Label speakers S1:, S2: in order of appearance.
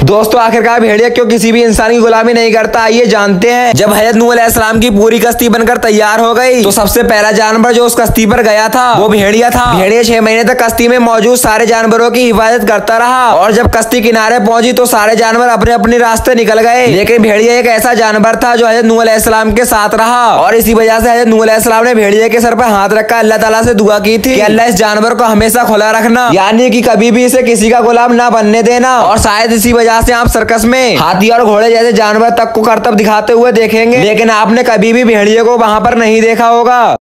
S1: दोस्तों आखिरकार भेड़िया क्यों किसी भी इंसान की गुलामी नहीं करता, आइए जानते हैं। जब हजरत नूह अलैहिस्सलाम की पूरी कश्ती बनकर तैयार हो गई तो सबसे पहला जानवर जो उस कश्ती पर गया था वो भेड़िया था। भेड़िया 6 महीने तक कश्ती में मौजूद सारे जानवरों की हिफाजत करता रहा और जब कश्ती किनारे पहुंची तो सारे जानवर अपने अपने रास्ते निकल गए। लेकिन भेड़िया एक ऐसा जानवर था जो हजरत नूह अलैहिस्सलाम के साथ रहा और इसी वजह से हजरत नूह अलैहिस्सलाम ने भेड़िया के सर पर हाथ रखकर अल्लाह ताला से दुआ की थी कि अल्लाह इस जानवर को हमेशा खुला रखना, यानी कि कभी भी इसे किसी का गुलाम ना बनने देना। और शायद इसी वजह से आप सर्कस में हाथी और घोड़े जैसे जानवर तक को करतब दिखाते हुए देखेंगे, लेकिन आपने कभी भी भेड़िए को वहां पर नहीं देखा होगा।